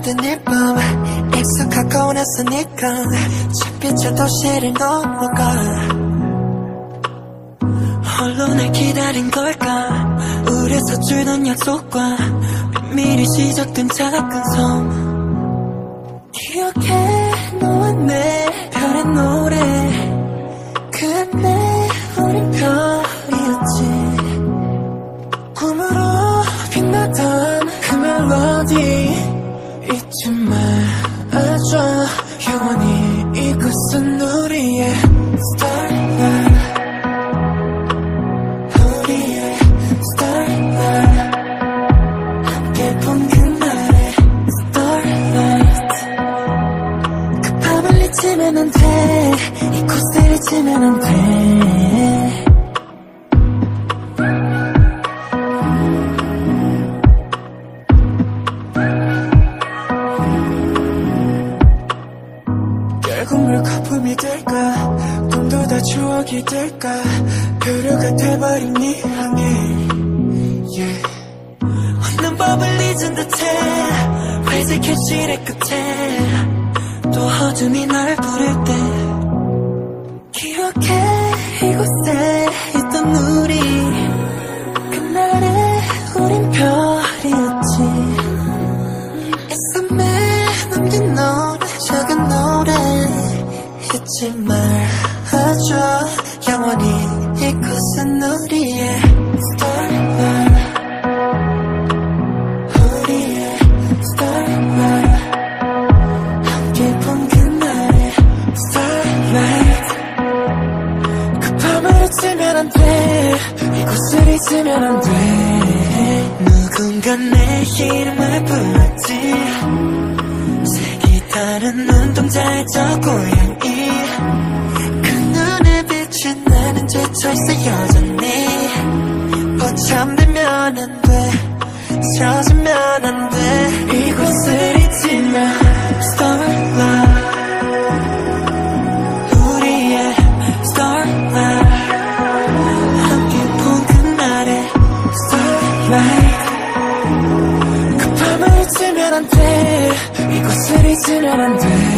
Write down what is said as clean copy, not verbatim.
든 일밤 익숙하고 낯서니까 햇빛의 도시를 넘어가 홀로 날 기다린 걸까 우려서 줄던 약속과 미리 시작된 작은 섬 기억해 너와 내 별의 노래 그때 우린 별이었지 꿈으로 빛나던 그 멜로디 잊지 말아줘 영원히 이곳은 우리의 Starlight 우리의 Starlight 함께 본 그날의 Starlight 그 밤을 잊으면 안 돼 이곳을 잊으면 안 돼 결국 물거품이 될까 꿈도 다 추억이 될까 표류가 돼버린 네 향기 yeah. 없는 법을 잊은 듯해 회색의 실의 끝에 또 어둠이 날 부를 때 기억해 이곳에 있던 우리 그날에 우린 별이었지 이 섬에 남긴 노래 작은 노래 잊지 말아줘 영원히 이곳은 우리의 Starlight 우리의 Starlight 함께 본 그날의 Starlight 그 밤을 잊으면 안 돼 이곳을 잊으면 안 돼 누군가 내 이름을 불렀지 색이 다른 눈동자의 저 고양이 그 눈에 비친 나는 지쳐있어 여전히 잠들면 안 돼 젖으면 안 돼 이곳을 잊으면 Starlight 우리의 Starlight 함께 본 그날의 Starlight 그 밤을 잊으면 안 돼 이곳을 잊으면 안 돼